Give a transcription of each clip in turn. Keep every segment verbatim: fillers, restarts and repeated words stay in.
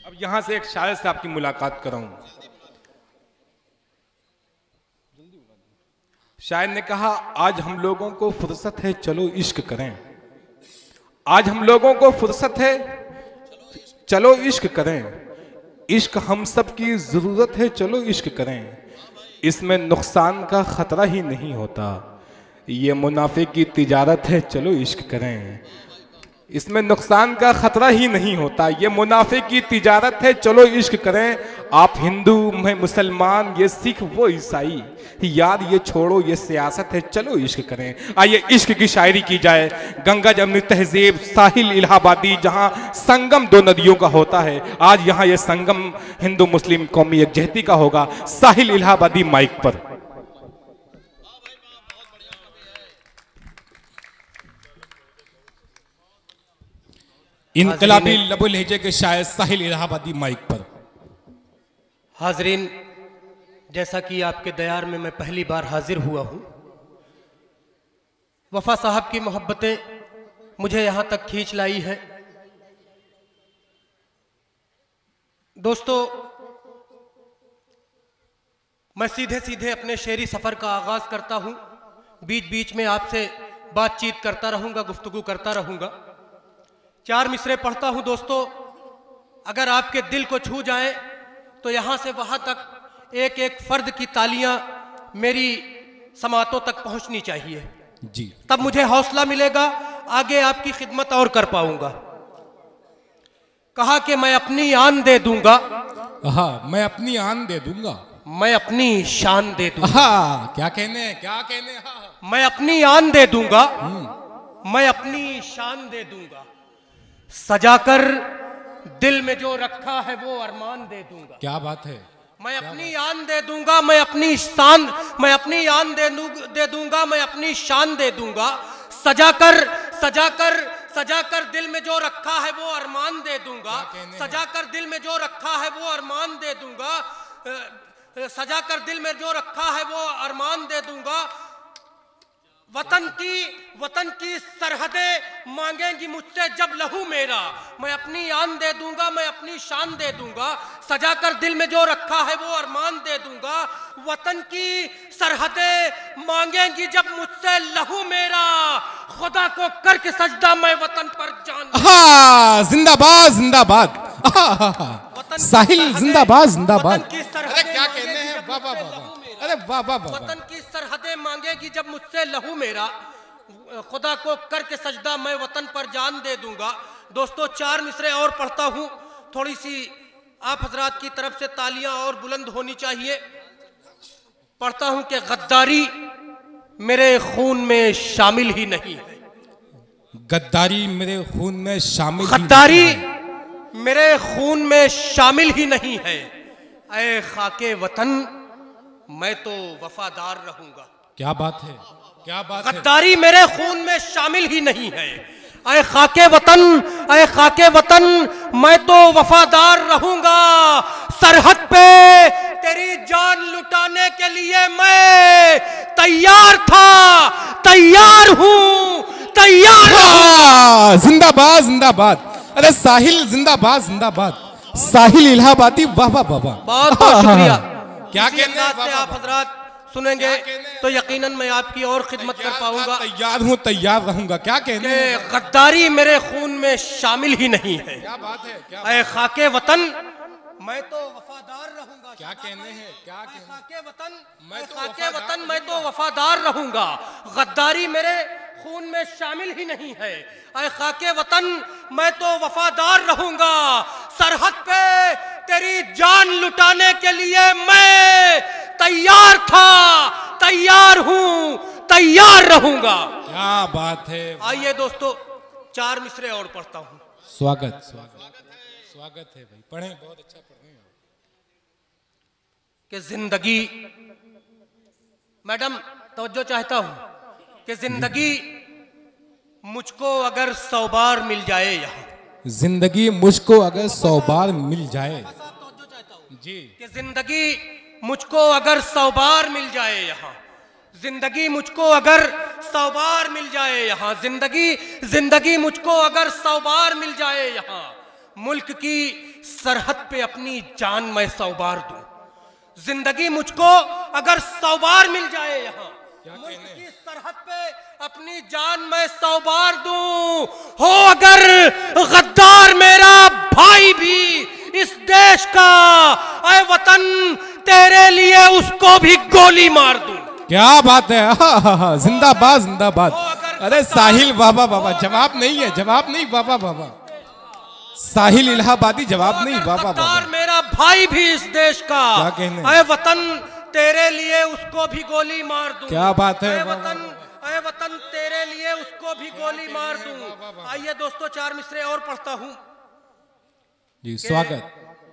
अब यहां से एक शायर से आपकी मुलाकात कराऊं। शायर ने कहा, आज हम लोगों को फुर्सत है, चलो इश्क करें। आज हम लोगों को फुर्सत है, चलो इश्क करें। इश्क हम सब की जरूरत है, चलो इश्क करें। इसमें नुकसान का खतरा ही नहीं होता, ये मुनाफे की तिजारत है, चलो इश्क करें। इसमें नुकसान का खतरा ही नहीं होता, ये मुनाफे की तिजारत है, चलो इश्क करें। आप हिंदू, मैं मुसलमान, ये सिख, वो ईसाई, यार ये छोड़ो, ये सियासत है, चलो इश्क करें। आइए इश्क की शायरी की जाए। गंगा जमुनी तहजीब, साहिल इलाहाबादी, जहां संगम दो नदियों का होता है, आज यहां ये संगम हिंदू मुस्लिम कौमी यकजहती का होगा। साहिल इलाहाबादी माइक पर। इनकलाबी लबो लहजे के शायर साहिल इलाहाबादी माइक पर। हाजरीन, जैसा कि आपके दयार में मैं पहली बार हाजिर हुआ हूं, वफा साहब की मोहब्बतें मुझे यहां तक खींच लाई है। दोस्तों, मैं सीधे सीधे अपने शेरी सफर का आगाज करता हूं। बीच बीच में आपसे बातचीत करता रहूंगा, गुफ्तगू करता रहूंगा। चार मिसरे पढ़ता हूं दोस्तों, अगर आपके दिल को छू जाए तो यहां से वहां तक एक एक फर्द की तालियां मेरी समातों तक पहुंचनी चाहिए जी, तब मुझे हौसला मिलेगा, आगे आपकी खिदमत और कर पाऊंगा। कहा कि मैं अपनी आन दे दूंगा, हाँ, मैं अपनी आन दे दूंगा, मैं अपनी शान दे दूंगा। हाँ, क्या कहने क्या कहने हाँ। मैं अपनी आन दे दूंगा, मैं अपनी शान दे दूंगा, सजाकर दिल में जो रखा है वो अरमान दे दूंगा। क्या बात है। मैं अपनी आन दे दूंगा, मैं अपनी शान, मैं अपनी आन दे दे दूंगा, मैं अपनी शान दे दूंगा, सजाकर सजाकर सजाकर दिल में जो रखा है वो अरमान दे दूंगा, सजाकर दिल में जो रखा है वो अरमान दे दूंगा, सजाकर दिल में जो रखा है वो अरमान दे दूंगा। वतन की वतन की सरहदें मांगेंगी मुझसे जब लहू मेरा, मैं अपनी आन दे दूंगा, मैं अपनी शान दे दूंगा, सजाकर दिल में जो रखा है वो अरमान दे दूंगा। वतन की सरहदें मांगेंगी जब मुझसे लहू मेरा, खुदा को करके सजदा मैं वतन पर जान। हाँ, जिंदाबाद जिंदाबाद, साहिल जिंदाबाद जिंदाबाद। अरे क्या कहने हैं, वाह वाह वाह, अरे वाह वाह वाह। वतन की सरहदें मांगेगी जब मुझसे लहू मेरा, खुदा को करके सजदा मैं वतन पर जान दे दूंगा। दोस्तों, चार मिसरे और पढ़ता हूं, थोड़ी सी आप हजरात की तरफ से तालियां और बुलंद होनी चाहिए। पढ़ता हूं कि गद्दारी मेरे खून में शामिल ही नहीं है, गद्दारी मेरे खून में शामिल, गद्दारी मेरे खून में शामिल ही नहीं है। ऐ खाके वतन मैं तो वफादार रहूंगा। क्या बात है, क्या बात है। गद्दारी मेरे खून में शामिल ही नहीं है। ऐ खाके वतन, ऐ खाके वतन मैं तो वफादार रहूंगा, सरहद पे तेरी जान लुटाने के लिए मैं तैयार था, तैयार हूं, तैयार हूं। जिंदाबाद जिंदाबाद, अरे साहिल जिंदाबाद जिंदाबाद, साहिल इलाहाबादी, वाह वाह वाह। बहुत बहुत शुक्रिया। क्या इसी अंदाज से आप हजरात सुनेंगे तो यकीनन मैं आपकी और खिदमत कर पाऊंगा। तैयार हूँ, तैयार रहूंगा। क्या कहने हैं, गद्दारी मेरे खून में शामिल ही नहीं है। क्या बात है, क्या ऐ खाके वतन मैं तो वफादार रहूंगा। क्या कहने हैं, क्या कहने, खाके वतन मैं तो खाके वतन मैं तो वफादार रहूंगा, गद्दारी मेरे खून में शामिल ही नहीं है। ऐ खाके वतन मैं तो वफादार रहूंगा, सरहद पे तेरी जान लुटाने के लिए मैं तैयार था, तैयार हूं, तैयार रहूंगा। क्या बात है। आइए दोस्तों, चार मिसरे और पढ़ता हूं। स्वागत स्वागत स्वागत है भाई, पढ़ें, बहुत अच्छा पढ़ें। कि जिंदगी, मैडम तवज्जो चाहता हूं कि जिंदगी मुझको अगर सौ बार मिल जाए यहाँ, जिंदगी मुझको अगर सौ बार मिल जाए जी, कि जिंदगी मुझको अगर सौ बार मिल जाए यहाँ, जिंदगी मुझको अगर सौ बार मिल जाए यहाँ, जिंदगी जिंदगी मुझको अगर सौ बार मिल जाए यहाँ, मुल्क की सरहद पे अपनी जान मैं सौ बार दूं। जिंदगी मुझको अगर सौ बार मिल जाए यहाँ मुल्क की सरहद पे अपनी जान मैं सौ बार दूं। हो अगर गद्दार मेरा भाई भी इस देश का, ऐ वतन तेरे लिए उसको भी गोली मार दूं। क्या बात है, जिंदाबाद जिंदाबाद। अरे साहिल बाबा बाबा, जवाब नहीं है, जवाब नहीं बाबा बाबा। साहिल इलाहाबादी जवाब नहीं बाबा बाबा। मेरा भाई भी इस देश का, क्या कहने, ऐ वतन तेरे लिए उसको भी गोली मार दूं। क्या बात है, ऐ वतन, ऐ वतन तेरे लिए उसको भी गोली मार दूं। आइए दोस्तों चार मिसरे और पढ़ता हूं जी। स्वागत।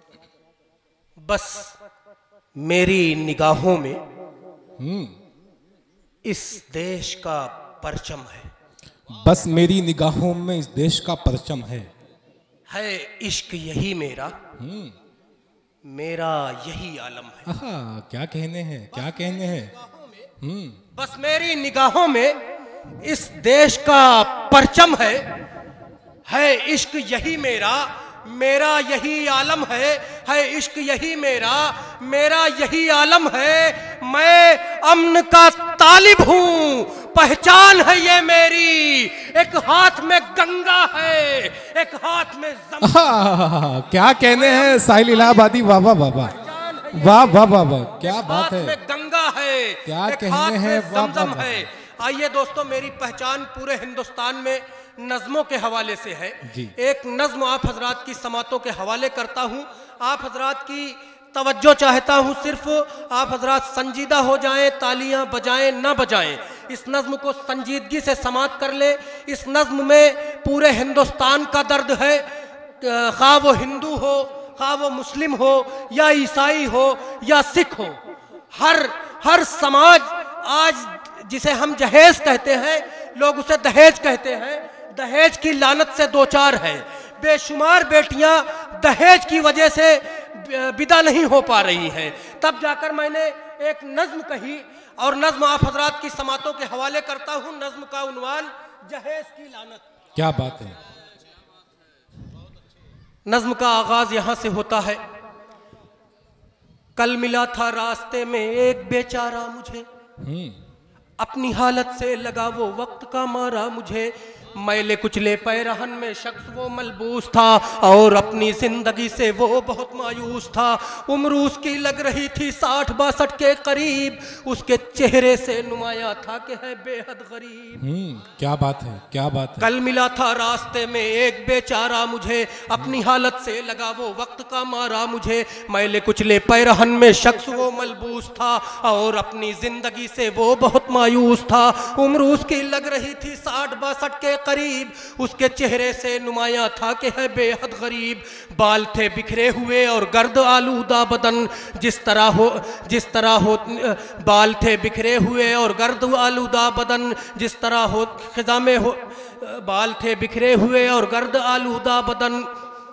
बस मेरी निगाहों में हम्म इस देश का परचम है, बस मेरी निगाहों में इस देश का परचम है। है इश्क यही मेरा, हम्म मेरा यही आलम है। आहा, क्या कहने हैं, क्या कहने हैं। हम्म बस मेरी निगाहों में इस देश का परचम है, है इश्क यही मेरा, मेरा यही आलम है। है इश्क यही मेरा, मेरा यही आलम है। मैं अमन का तालिब हूं, पहचान है ये मेरी। एक हाथ में गंगा है, एक हाथ में ज़मज़म। क्या कहने हैं साहिल इलाहाबादी, वाह वाह वाह वाह वाह वाह वाह, क्या बात है। में गंगा है, क्या एक कहने हाथ हैं, में वाह ज़मज़म वाह। है। आइए दोस्तों, मेरी पहचान पूरे हिंदुस्तान में नज़्मों के हवाले से है। जी। एक नज़्म आप हजरात की समातों के हवाले करता हूँ। आप हजरात की तवज्जो चाहता हूँ, सिर्फ आप हजरात संजीदा हो जाएं, तालियां बजाएं ना बजाएं। इस नज़्म को संजीदगी से समात कर ले। इस नज़्म में पूरे हिंदुस्तान का दर्द है, खा वो हिंदू हो, खा वो मुस्लिम हो, या ईसाई हो, या सिख हो। हर हर समाज आज जिसे हम जहेज कहते हैं, लोग उसे दहेज कहते हैं। दहेज की लानत से दो चार है। बेशुमार बेटियां दहेज की वजह से विदा नहीं हो पा रही हैं। तब जाकर मैंने एक नज्म कही, और नज्म आप हजरात की समातों के हवाले करता हूं। नज्म का उन्वान जहेज की लानत। क्या बात है। नज्म का आगाज यहां से होता है। कल मिला था रास्ते में एक बेचारा मुझे, अपनी हालत से लगा वो वक्त का मारा मुझे। मैले कुचले पैरहन में शख्स वो मलबूस था, और अपनी जिंदगी से वो बहुत मायूस था। उम्र उसकी लग रही थी साठ बासठ के करीब, उसके चेहरे से नुमाया था कि है बेहद गरीब। हम्म क्या बात है, क्या बात है। कल मिला था रास्ते में एक बेचारा मुझे, अपनी हालत से लगा वो वक्त का मारा मुझे। मैले कुचले पैरहन में शख्स वो मलबूस था, और अपनी जिंदगी से वो बहुत मायूस था। उम्र उसकी लग रही थी साठ बासठ के करीब, उसके चेहरे से नुमाया था कि है बेहद गरीब। बाल थे बिखरे हुए और गर्द आलूदा बदन, जिस तरह हो जिस तरह हो बाल थे बिखरे हुए और गर्द आलूदा बदन, जिस तरह हो खिजा में हो बाल थे बिखरे हुए और गर्द आलूदा बदन।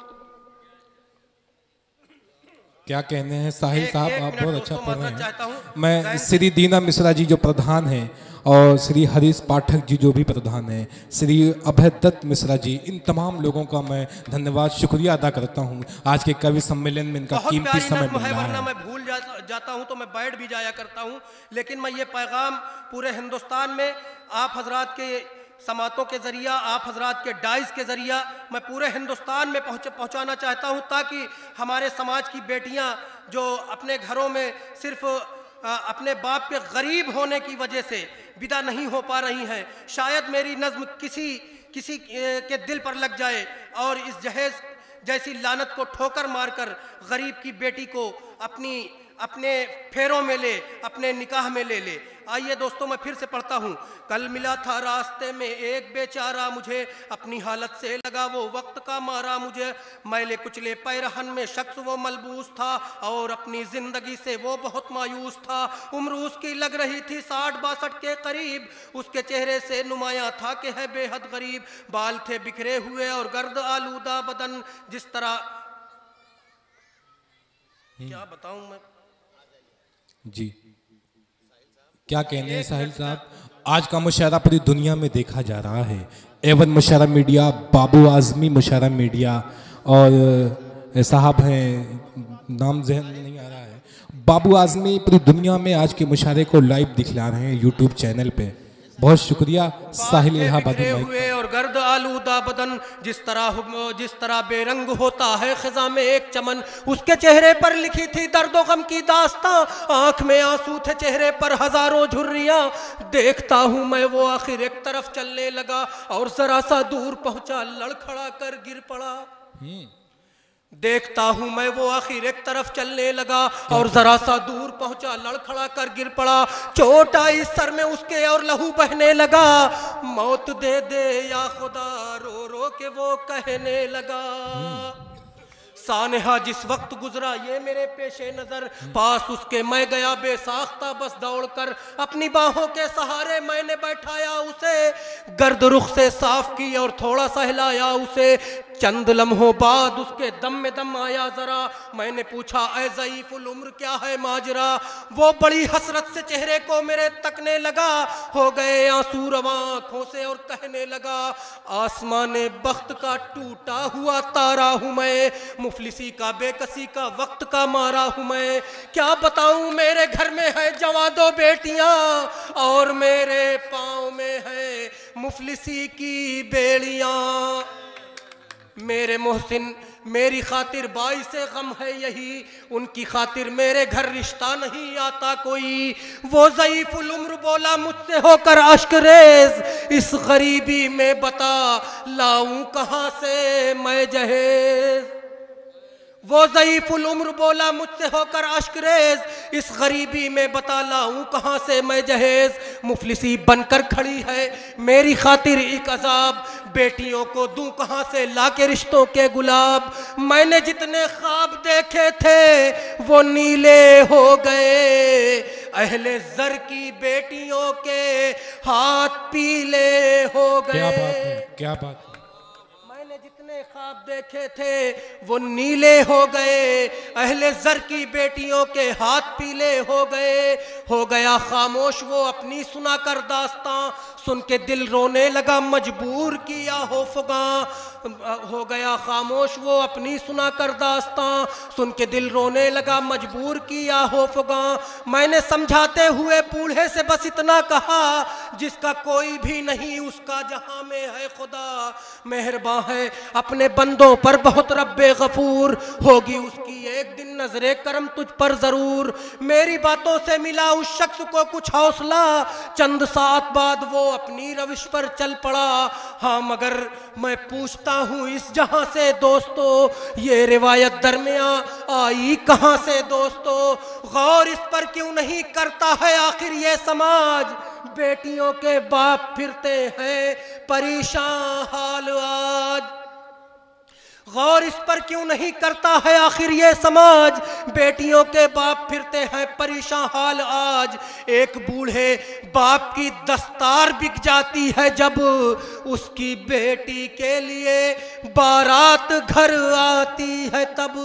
क्या कहने हैं साहिल साहब, आप बहुत अच्छा पढ़ रहे हैं। मैं मैं श्री दीना मिश्रा जी जो प्रधान हैं, और श्री हरीश पाठक जी जो भी प्रधान हैं, श्री अभय दत्त मिश्रा जी, इन तमाम लोगों का मैं धन्यवाद शुक्रिया अदा करता हूं। आज के कवि सम्मेलन में इनका कीमती समय मिल रहा है। मैं भूल जा, जाता हूं तो मैं बैठ भी जाया करता हूं, लेकिन मैं ये पैगाम पूरे हिंदुस्तान में आप हजरात के समातों के जरिया, आप हजरात के डाइस के जरिया मैं पूरे हिंदुस्तान में पहुँच पहुँचाना चाहता हूँ, ताकि हमारे समाज की बेटियाँ जो अपने घरों में सिर्फ अपने बाप के गरीब होने की वजह से विदा नहीं हो पा रही हैं, शायद मेरी नज़्म किसी किसी के दिल पर लग जाए और इस जहेज जैसी लानत को ठोकर मारकर गरीब की बेटी को अपनी अपने फेरों में ले, अपने निकाह में ले ले। आइए दोस्तों, मैं फिर से पढ़ता हूँ। कल मिला था रास्ते में एक बेचारा मुझे, अपनी हालत से लगा वो वक्त का मारा मुझे। मैले कुचले पैरहन में शख्स वो मलबूस था, और अपनी जिंदगी से वो बहुत मायूस था। उम्र उसकी लग रही थी साठ बासठ के करीब, उसके चेहरे से नुमाया था कि है बेहद गरीब। बाल थे बिखरे हुए और गर्द आलूदा बदन, जिस तरह क्या बताऊं मैं जी। क्या कहने हैं साहिल साहब। आज का मुशायरा पूरी दुनिया में देखा जा रहा है। Avon Mushaira media, Babu Azmi Mushaira media, और साहब हैं, नाम जहन में नहीं आ रहा है, बाबू आजमी पूरी दुनिया में आज के मुशायरे को लाइव दिखला रहे हैं यूट्यूब चैनल पे। बहुत शुक्रिया साहिल इलाहाबादी बिखरे हुए और गर्द आलूदा बदन, जिस तरह जिस तरह बेरंग होता है खिजा में एक चमन, उसके चेहरे पर लिखी थी दर्द व गम की दास्तां, आंख में आंसू थे चेहरे पर हजारों झुर्रियां। देखता हूं मैं वो आखिर एक तरफ चलने लगा और जरा सा दूर पहुंचा लड़खड़ा कर गिर पड़ा। देखता हूं मैं वो आखिर एक तरफ चलने लगा और जरा सा दूर पहुंचा लड़खड़ा कर गिर पड़ा। चोट आई सर में उसके और लहू बहने लगा, मौत दे दे या खुदा रो रो के वो कहने लगा। सानहा जिस वक्त गुजरा ये मेरे पेशे नजर, पास उसके मैं गया बेसाख्ता बस दौड़कर, अपनी बाहों के सहारे मैंने बैठाया उसे, गर्द रुख से साफ की और थोड़ा सा हिलाया उसे। चंद लम्हों बाद उसके दम में दम आया जरा, मैंने पूछा ऐ ज़ईफ़ुल उम्र क्या है माजरा। वो बड़ी हसरत से चेहरे को मेरे तकने लगा, हो गए आंसू रवा आंखों से और कहने लगा, आसमाने बख्त का टूटा हुआ तारा हूँ मैं, मुफलिसी का बेकसी का वक्त का मारा हूँ मैं। क्या बताऊँ मेरे घर में है जवां दो बेटियां और मेरे पाँव में है मुफलिसी की बेड़ियां। मेरे मोहसिन मेरी खातिर बाई से गम है यही, उनकी खातिर मेरे घर रिश्ता नहीं आता कोई। वो ज़ईफ़ुल उम्र बोला मुझसे होकर अश्क रेज़, इस गरीबी में बता लाऊं कहाँ से मैं जहेज। वो ज़ईफ़ुल उम्र बोला मुझसे होकर अश्क रेज़, इस गरीबी में बता लाऊं कहाँ से मैं जहेज। मुफलिसी बनकर खड़ी है मेरी खातिर एक अजाब, बेटियों को दूं कहाँ से लाके रिश्तों के गुलाब। मैंने जितने ख्वाब देखे थे वो नीले हो गए, अहले ज़र की बेटियों के हाथ पीले हो गए। क्या बात है, क्या बात है। जितने ख्वाब देखे थे वो नीले हो गए, अहले ज़र की बेटियों के हाथ पीले हो गए। हो गया खामोश वो अपनी सुना कर दास्तां, सुन के दिल रोने लगा मजबूर किया हो फुगा। हो गया खामोश वो अपनी सुना कर दास्तां, सुन के दिल रोने लगा मजबूर किया हो फुगा। मैंने समझाते हुए बूढ़े से बस इतना कहा, जिसका कोई भी नहीं उसका जहां में है खुदा। मेहरबान है अपने बंदों पर बहुत रब्बे गफूर, होगी उसकी एक दिन नजरे करम तुझ पर जरूर। मेरी बातों से मिला उस शख्स को कुछ हौसला, चंद साथ बाद वो अपनी रविश पर चल पड़ा। हाँ मगर मैं पूछता हूँ इस जहां से दोस्तों, ये रिवायत दरमिया आई कहाँ से दोस्तों। गौर इस पर क्यों नहीं करता है आखिर ये समाज, बेटियों के बाप फिरते हैं परेशान हाल आज। गौर इस पर क्यों नहीं करता है आखिर ये समाज, बेटियों के बाप फिरते हैं परेशान हाल आज। एक बूढ़े बाप की दस्तार बिक जाती है जब उसकी बेटी के लिए बारात घर आती है तब।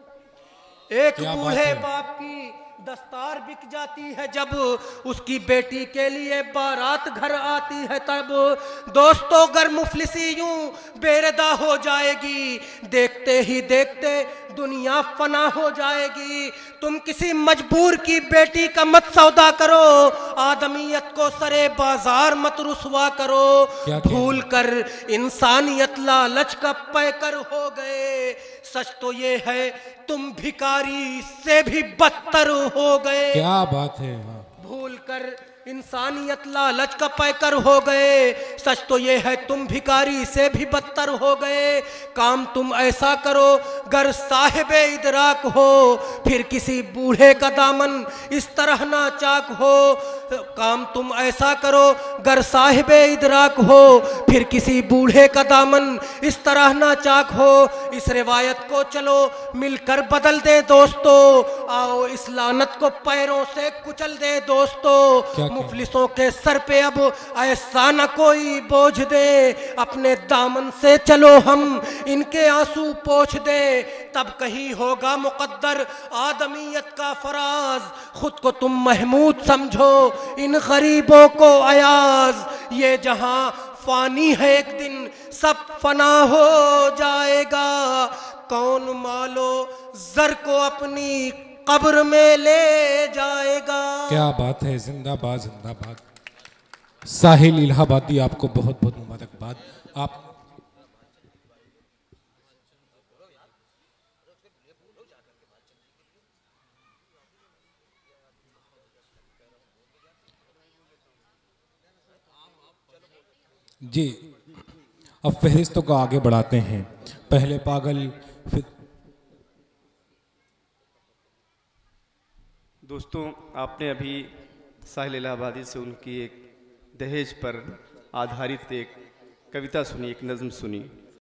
एक बूढ़े बाप की दस्तार बिक जाती है जब उसकी बेटी के लिए बारात घर आती है तब। दोस्तों अगर मुफलिसी यूं बेरदा हो जाएगी, देखते ही देखते दुनिया फना हो जाएगी। तुम किसी मजबूर की बेटी का मत सौदा करो, आदमियत को सरे बाजार मत रुसवा करो। भूल कर इंसानियत लालच का पैकर हो गए, सच तो ये है तुम भिखारी से भी बदतर हो गए। क्या बात है। भूल कर इंसानियत लालच का पैकर हो गए, सच तो ये है तुम भिखारी से भी बदतर हो गए। काम तुम ऐसा करो गर साहिबे इदराक हो, फिर किसी बूढ़े का दामन इस तरह ना चाक हो। काम तुम ऐसा करो गर साहिबे इदराक हो, फिर किसी बूढ़े का दामन इस तरह ना चाक हो। इस रिवायत को चलो मिलकर बदल दे दोस्तों, आओ इस लानत को पैरों से कुचल दे दोस्तों। मुफलिसों के सर पे अब ऐसा न कोई बोझ दे, अपने दामन से चलो हम इनके आंसू पोंछ दे। तब कहीं होगा मुकद्दर आदमियत का फराज, खुद को तुम महमूद समझो इन गरीबों को अयाज। ये जहां फानी है एक दिन सब फना हो जाएगा, कौन मालो जर को अपनी कब्र में ले जाएगा। क्या बात है, जिंदाबाद जिंदाबाद। साहिल इलाहाबादी, आपको बहुत बहुत मुबारकबाद। आप जी, अब फहरिस्तों को आगे बढ़ाते हैं। पहले पागल, फिर दोस्तों, आपने अभी साहिल इलाहाबादी से उनकी एक दहेज पर आधारित एक कविता सुनी, एक नज़्म सुनी।